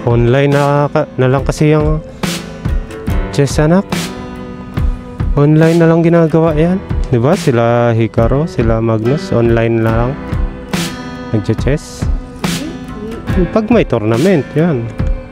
Online na lang kasi yung chess anak. Online na lang ginagawa yan. Diba? Sila Hikaru, sila Magnus, online na lang nagche-chess. Pag may tournament, yan.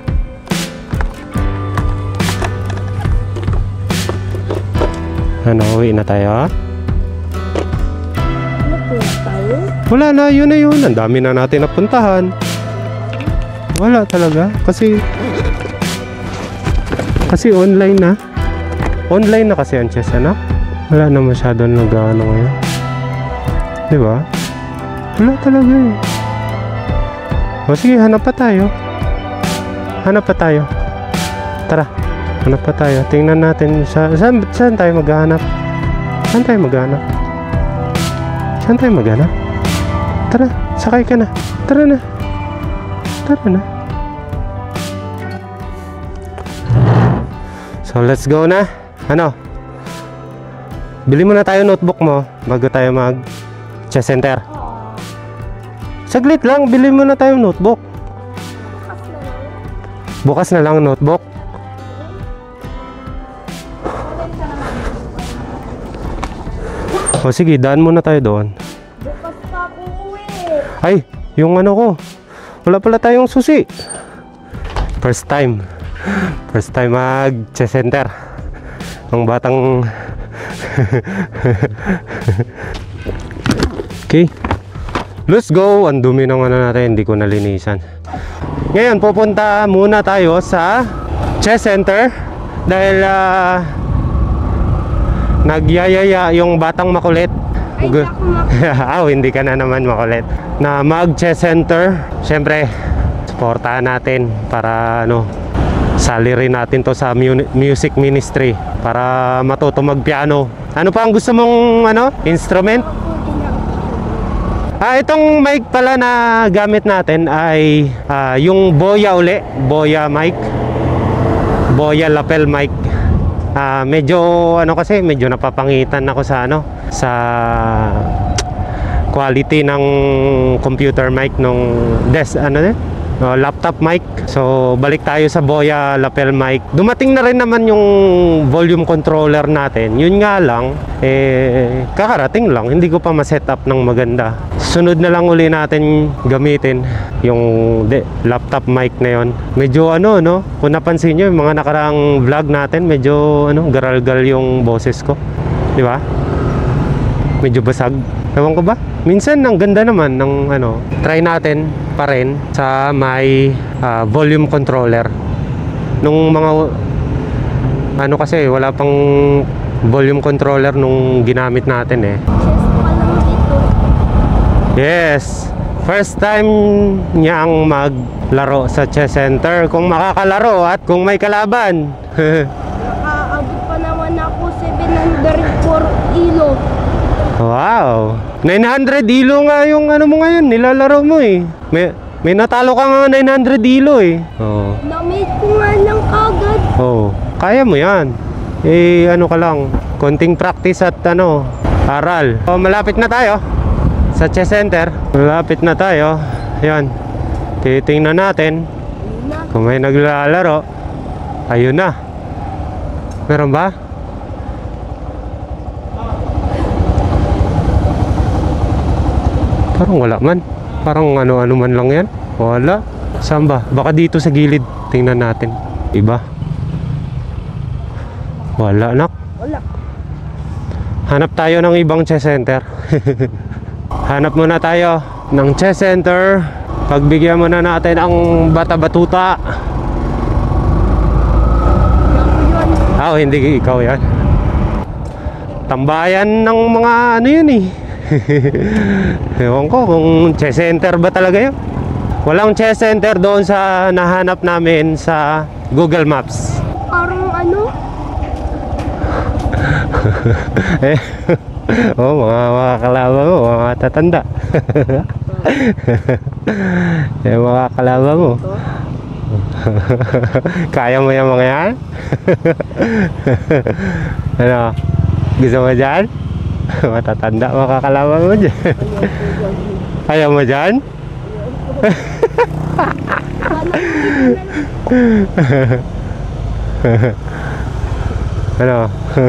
Ano, uwi na tayo? Ano po tayo? Wala na, yun na yun. Ang dami na natin napuntahan. Wala talaga. Kasi online na. Online na kasi ang chess, anak. Wala na masyadong nag-ano ngayon. Diba? Wala talaga eh. O sige, hanap pa tayo. Hanap pa tayo. Tara, hanap pa tayo. Tingnan natin saan tayo maghanap. Saan tayo maghanap? Saan tayo maghanap? Tara, sakay ka na. Tara na. Tara na. So let's go na. Ano? Bili muna tayo notebook mo bago tayo mag chess center. Saglit lang, bili muna tayo notebook. Bukas na lang notebook. O sige, daan muna tayo doon. Bukas pa ako uwi. Ay, yung ano ko. Wala pala tayong susi. First time mag chess center. Ang batang Okay, let's go. Ang dumi ng ano natin, hindi ko nalinisan. Ngayon pupunta muna tayo sa chess center dahil nagyayaya yung batang makulit. Ay, di ako Oh, hindi ka na naman makulit na mag chess center. Siyempre supportahan natin para ano, salary natin to sa music ministry para matuto magpiano. Ano pa ang gusto mong ano, instrument? Itong mic pala na gamit natin ay yung Boya uli, Boya mic, Boya lapel mic. Medyo ano kasi, medyo napapangitan ako sa ano, sa quality ng computer mic nung laptop mic. So balik tayo sa Boya lapel mic. Dumating na rin naman yung volume controller natin. Yun nga lang kakarating lang, hindi ko pa ma-set up ng maganda. Sunod na lang uli natin gamitin yung laptop mic na yon. Medyo ano no, kung napansin nyo yung mga nakaraang vlog natin, medyo ano, garalgal yung boses ko, di ba? Medyo basag. Ewan ko ba? Minsan ang ganda naman ng ano. Try natin pa rin sa may volume controller. Nung mga ano kasi wala pang volume controller nung ginamit natin eh. Chess pa lang dito. Yes. First time niyang maglaro sa chess center. Kung makakalaro at kung may kalaban. Nakaabot pa naman ako 704 ilo. Wow, 900 ilo nga yung ano mo ngayon, nilalaro mo eh. May natalo ka nga 900 ilo eh. Oh. Na-mate ko nga lang kagad. Oh, kaya mo yan. Ano ka lang, konting practice at ano, aral. Oh, malapit na tayo sa chess center. Malapit na tayo. Yan. Titingnan natin kung may naglalaro. Ayun na. Meron ba? Parang wala man. Parang ano-ano man lang yan. Wala. Saan ba? Baka dito sa gilid. Tingnan natin. Iba. Wala, anak. Wala. Hanap tayo ng ibang chess center. Hanap muna tayo ng chess center. Pagbigyan muna natin ang bata-batuta. Hindi ikaw yan. Tambayan ng mga ano yun eh. Ewan ko kung chess center ba talaga yun. Walang chess center doon sa nahanap namin sa Google Maps. Parang ano? Mga kalaban mo, mga tatanda. Mga kalaban mo. Kaya mo yung mga yan? Ano? Gusto mo dyan? Matatanda makakalaban mo dyan. Ayaw mo dyan? Ano?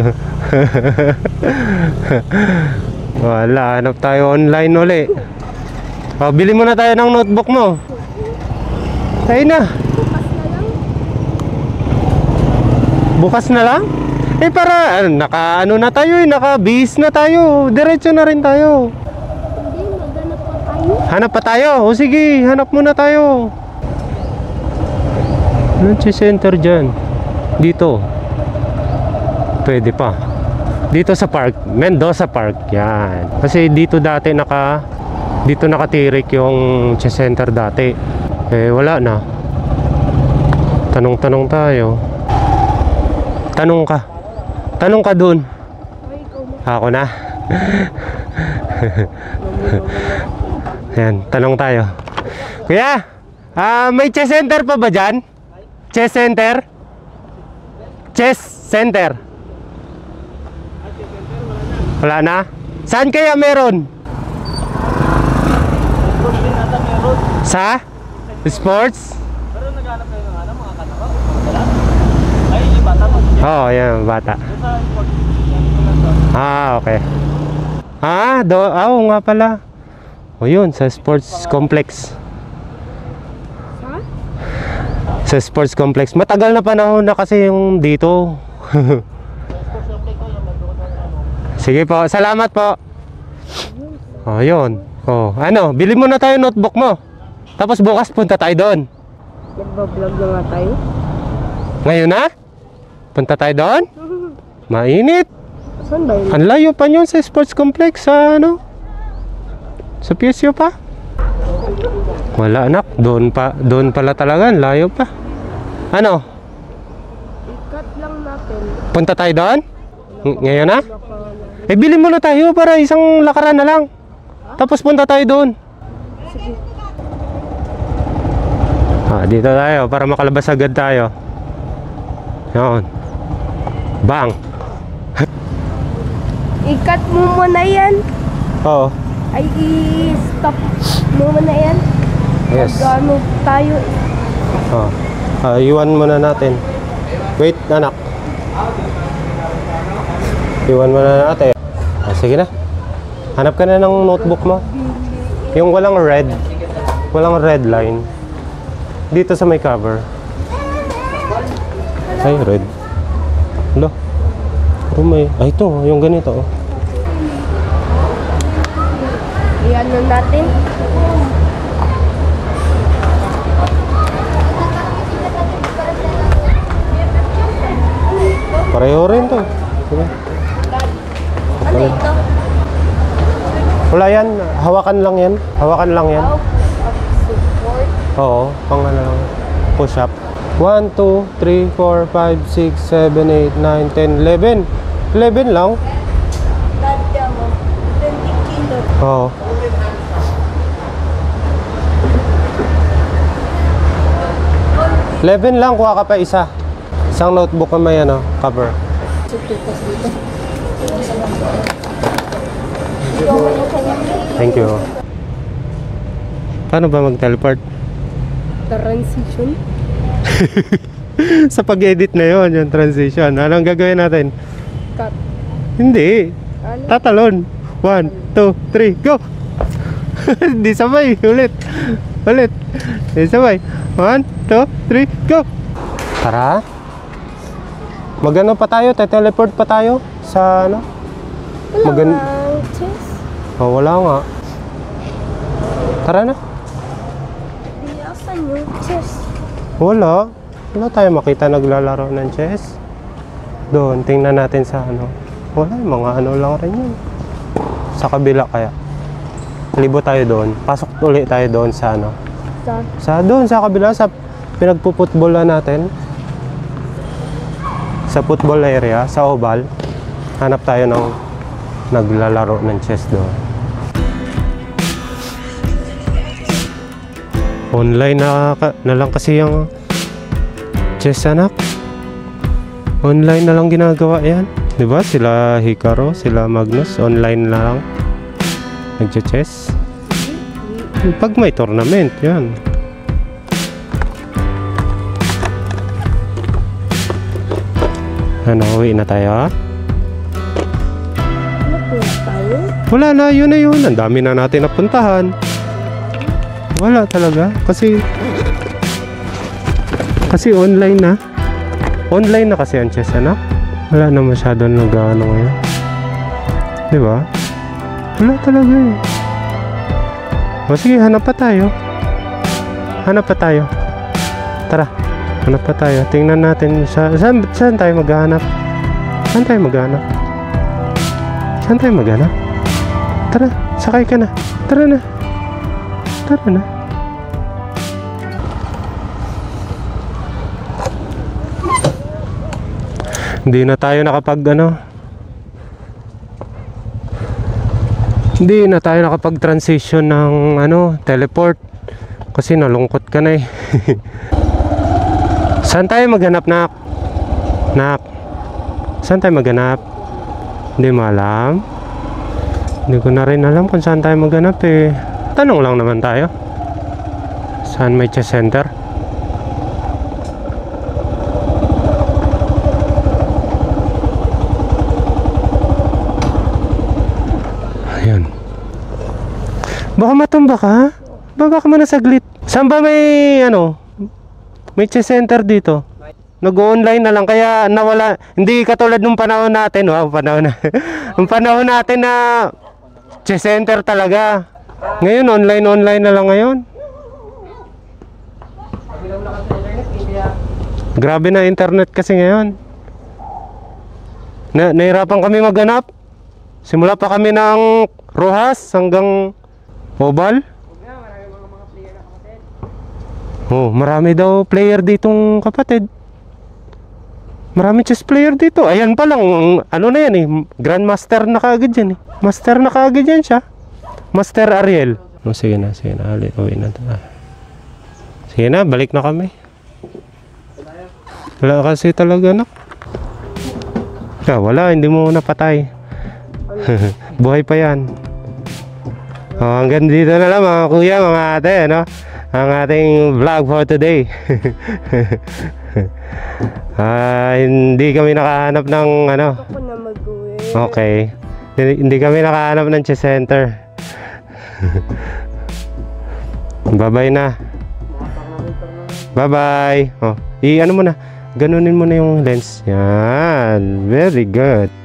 Wala, hanap tayo online uli. Oh, bili muna tayo ng notebook mo. Tayo na. Bukas na lang? Eh para naka ano na tayo, naka-base na tayo. Diretso na rin tayo. Hindi, maghanap pa tayo. Hanap pa tayo. O sige, hanap muna tayo. Lunch center dyan. Dito. Pwede pa. Dito sa park, Mendoza Park. Yan. Kasi dito dati dito nakatirik yung center dati. Eh wala na. Tanong-tanong tayo. Tanong ka. Tanong ka dun. Ay, ikaw na. Ako na. Yan, tanong tayo. Kuya, may chess center pa ba dyan? Chess center? Chess center? Wala na? Saan kaya meron? Sa? Sports? Pero naghanap kayo ng mga katakot? Wala? Ay, yung bata mo. Oo, yan, bata. Okay. Oo nga pala. O yun, sa sports complex. Ha? Sa sports complex. Matagal na panahon na kasi yung dito. Sige po, salamat po. O yun. O, ano, bili mo na tayo notebook mo. Tapos bukas punta tayo doon. Nagbablog na nga tayo. Ngayon na? Punta tayo doon? Mainit. Saan ba yun? Ang layo pa yun sa sports complex, sa ano? Sa PSU pa? Wala anak, doon pala talaga, ang layo pa. Ano? I-cut lang natin. Punta tayo doon? Ngayon na? Eh bili mo na tayo para isang lakaran na lang. Tapos punta tayo doon. Sige. Dito tayo para makalabas agad tayo. Yun. Bang. I-cut mo muna yan. Oo. Ay, i-stop mo muna yan. Yes. Mag-ano tayo. Iwan muna natin. Wait, anak. Iwan muna natin. Sige na. Hanap ka na ng notebook mo. Yung walang red line. Dito sa may cover. Ay, red. Alo. Ay, ito. Yung ganito. Oh. I-ano natin. Pareho rin to. Sige. Ano ito? Wala yan. Hawakan lang yan. Hawakan lang yan. Support. Oo. Pang ano lang. Push up. 1, 2, 3, 4, 5, 6, 7, 8, 9, 10, 11. 11 lang. Tanda mo. 20 kilo. Oo. Eleven lang, kuha ka pa isa. Isang notebook na may ano, cover. Thank you. Paano ba mag-teleport? Transition. Sa pag-edit na yon, yung transition. Anong gagawin natin? Cut. Hindi. Ano? Tatalon. 1, 2, 3, go! Hindi sabay. Ulit. Hindi sabay. 1, 2, 3, go! Tara. Magano pa tayo? Teleport pa tayo? Sa ano? Wala chess. Oh, wala nga. Tara na. Di asan yung chess. Wala tayo makita naglalaro ng chess. Doon, tingnan natin sa ano. Wala, mga ano lang rin yun. Sa kabila kaya. Libo tayo doon. Pasok ulit tayo doon sa ano. Doon sa kabila, sa pinagpuputbol natin. Sa football area, sa oval. Hanap tayo ng naglalaro ng chess doon. Online na lang kasi yung chess, anak. Online na lang ginagawa yan. Diba? Sila Hikaru, sila Magnus, online na lang nagche-chess. Pag may tournament, yan. Ano, uwi na tayo? Ano po tayo? Wala na, yun na yun. Ang dami na natin napuntahan. Wala talaga. Kasi online na. Online na kasi ang chess, ano? Wala na masyadong nag-ano ngayon. Diba? Wala talaga eh. O sige, hanap pa tayo. Hanap pa tayo. Tara, hanap pa tayo. Tingnan natin saan tayo maghanap. Saan tayo maghanap? Saan tayo maghanap? Tara, sakay ka na. Tara na. Tara na. Hindi na tayo Hindi na tayo nakapag-transition ng teleport kasi nalungkot ka na eh. Saan tayo maghanap, Nak? Nak? Saan tayo maghanap? Hindi mo alam? Hindi ko na rin alam kung saan tayo maghanap eh. Tanong lang naman tayo. Saan may chess center? Ayan. Baka matumba ka? Baba ka muna saglit. Saan ba may may chess center dito? Nag-online na lang kaya nawala. Hindi katulad nung panahon natin. Wow, panahon na. Nung panahon natin na chess center talaga. Ngayon online na lang ngayon. Grabe na internet kasi ngayon. Nahirapan kami maghanap. Simula pa kami ng Rojas hanggang Oval. Oh, marami daw player ditong kapatid. Marami chess player dito. Ayan pa lang, na yan eh. Grandmaster na kaagad yan eh. Master na kaagad yan siya. Master Ariel. Oh, sige na. Uwi na. Sige na, balik na kami. Wala kasi talaga, Nak. Wala, hindi mo napatay. Buhay pa yan. Oh, hanggang dito na lang mga kuya, mga ate, ang ating vlog for today. Hindi kami nakahanap ng Ako na mag-uwi. Okay. Hindi kami nakahanap ng chess center. Bye-bye na. Bye-bye. Oh, mo na. Ganunin mo na yung lens. Yan. Very good.